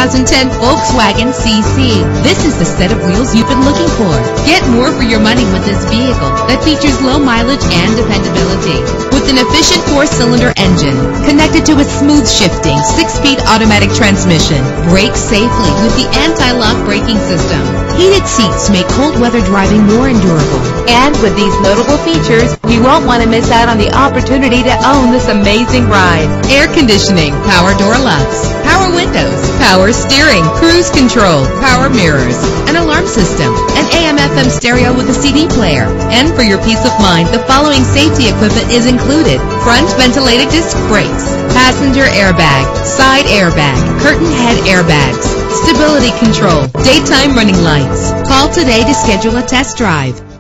2010 Volkswagen CC. This is the set of wheels you've been looking for. Get more for your money with this vehicle that features low mileage and dependability. With an efficient 4-cylinder engine connected to a smooth shifting 6-speed automatic transmission, brakes safely with the anti-lock braking system. Heated seats make cold weather driving more endurable. And with these notable features, you won't want to miss out on the opportunity to own this amazing ride. Air conditioning, power door locks, power windows, power steering, cruise control, power mirrors, an alarm system, an AM/FM stereo with a CD player. And for your peace of mind, the following safety equipment is included: front ventilated disc brakes, passenger airbag, side airbag, curtain head airbags, stability control, daytime running lights. Call today to schedule a test drive.